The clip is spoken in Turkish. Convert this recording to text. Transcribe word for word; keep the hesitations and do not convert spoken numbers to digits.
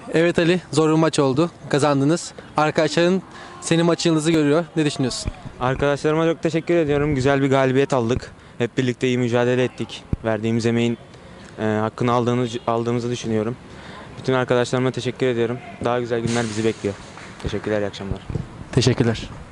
Evet Ali, zor bir maç oldu. Kazandınız. Arkadaşların senin maç yıldızı görüyor. Ne düşünüyorsun? Arkadaşlarıma çok teşekkür ediyorum. Güzel bir galibiyet aldık. Hep birlikte iyi mücadele ettik. Verdiğimiz emeğin e, hakkını aldığını, aldığımızı düşünüyorum. Bütün arkadaşlarıma teşekkür ediyorum. Daha güzel günler bizi bekliyor. Teşekkürler, iyi akşamlar. Teşekkürler.